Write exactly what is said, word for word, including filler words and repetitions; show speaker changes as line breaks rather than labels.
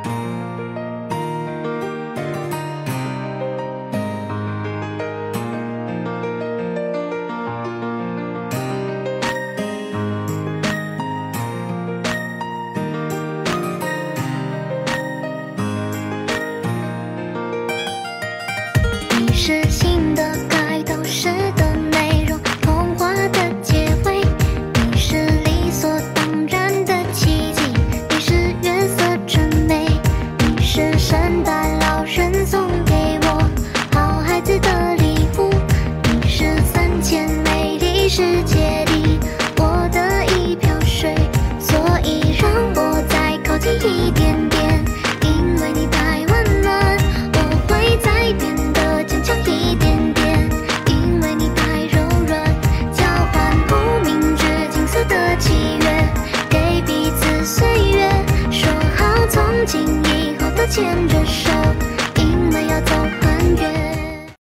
你是新的开头，诗的内容，童话的结尾。你是理所当然的奇迹，你是月色真美，你是圣诞老人送给我好孩子的礼物。你是三千美丽世界里我的一瓢水，所以让我再靠近一点点，因为你太温暖，我会再变得坚强一点点，因为你太柔软，交换不明觉金色的契约，给彼此岁月，说好从今以后都牵着手，因为要